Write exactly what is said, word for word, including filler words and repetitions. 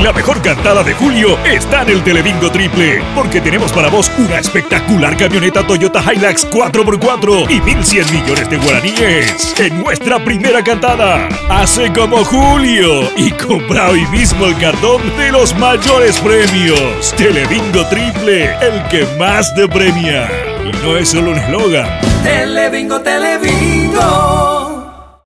La mejor cantada de julio está en el Telebingo Triple, porque tenemos para vos una espectacular camioneta Toyota Hilux cuatro por cuatro y mil cien millones de guaraníes en nuestra primera cantada. Hace como Julio y compra hoy mismo el cartón de los mayores premios. Telebingo Triple, el que más te premia. Y no es solo un eslogan. Telebingo, Telebingo.